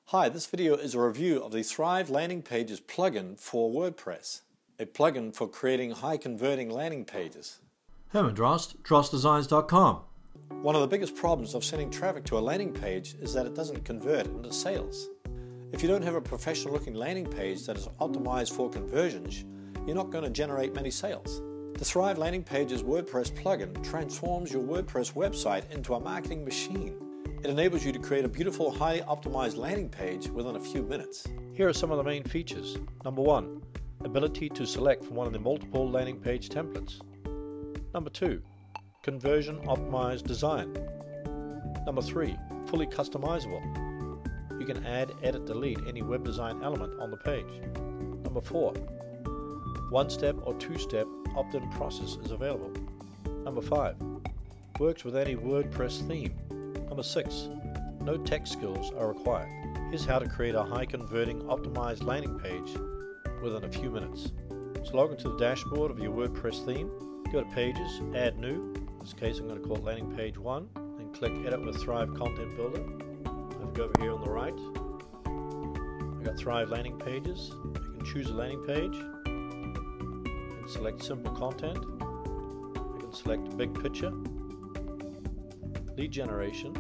Hi, this video is a review of the Thrive Landing Pages plugin for WordPress, a plugin for creating high-converting landing pages. Herman Drost, DrostDesigns.com. One of the biggest problems of sending traffic to a landing page is that it doesn't convert into sales. If you don't have a professional-looking landing page that is optimized for conversions, you're not going to generate many sales. The Thrive Landing Pages WordPress plugin transforms your WordPress website into a marketing machine. It enables you to create a beautiful, highly optimized landing page within a few minutes. Here are some of the main features. Number 1, ability to select from one of the multiple landing page templates. Number 2, conversion optimized design. Number 3, fully customizable. You can add, edit, delete any web design element on the page. Number 4, one-step or two-step opt-in process is available. Number 5, works with any WordPress theme. Number 6, no tech skills are required. Here's how to create a high-converting optimized landing page within a few minutes. So log into the dashboard of your WordPress theme, go to Pages, Add New. In this case I'm going to call it Landing Page 1, and click Edit with Thrive Content Builder. I'll go over here on the right. I've got Thrive Landing Pages. You can choose a landing page. You can select Simple Content. You can select Big Picture, Lead Generation,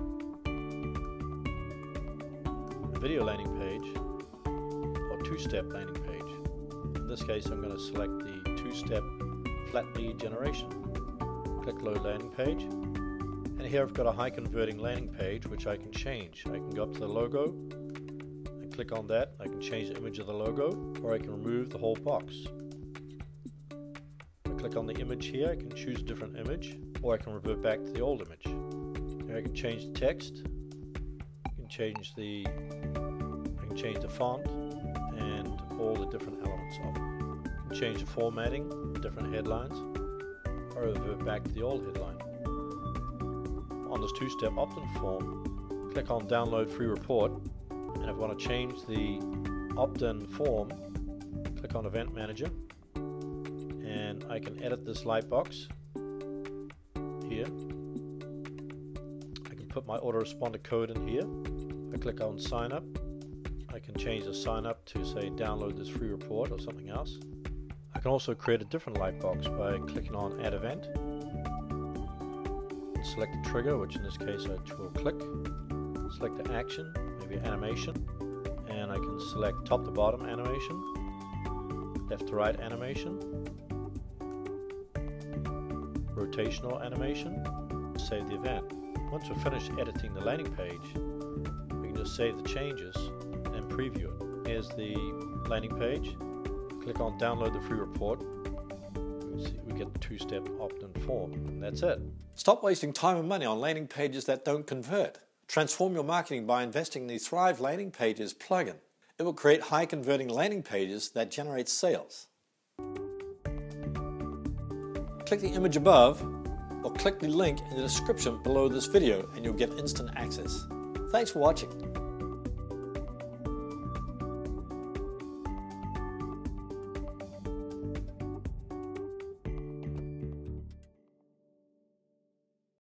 a video landing page, or two-step landing page. In this case I'm going to select the two-step flat lead generation. Click Load Landing Page, and here I've got a high converting landing page which I can change. I can go up to the logo and click on that. I can change the image of the logo, or I can remove the whole box. I click on the image here, I can choose a different image, or I can revert back to the old image. Here I can change the text, I can change the font and all the different elements of it. I can change the formatting, different headlines, or revert back to the old headline. On this two-step opt-in form, click on Download Free Report, and if I want to change the opt-in form, click on Event Manager, and I can edit this lightbox here. I can put my autoresponder code in here. I click on Sign Up. I can change the sign up to say download this free report or something else. I can also create a different lightbox by clicking on Add Event. Select the trigger, which in this case I will click. Select the action, maybe animation, and I can select top to bottom animation, left to right animation, rotational animation. Save the event. Once we're finished editing the landing page, we can just save the changes and preview it. Here's the landing page. Click on Download the Free Report. We get the two-step opt-in form, and that's it. Stop wasting time and money on landing pages that don't convert. Transform your marketing by investing in the Thrive Landing Pages plugin. It will create high-converting landing pages that generate sales. Click the image above, or click the link in the description below this video and you'll get instant access. Thanks for watching.